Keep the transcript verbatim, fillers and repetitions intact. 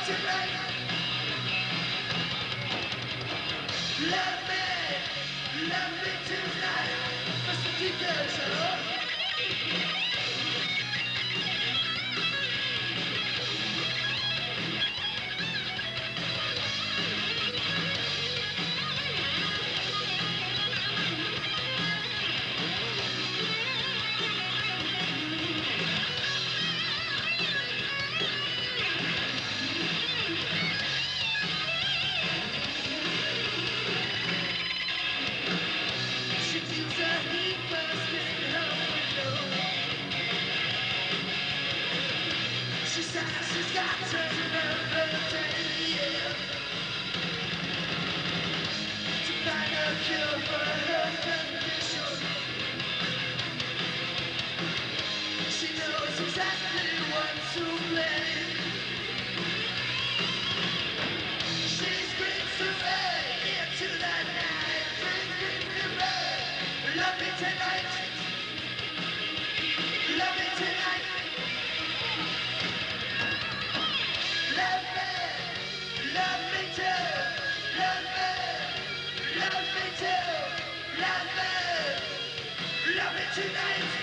tonight. Love me, love me tonight. Mister D J Shallor. She's got to remember to find a cure for her condition. She knows exactly what to blame. She screams to me into the night. Screams to me, love me tonight. Love me tonight. Love me, love me too, love me, love me too, love me, love me tonight.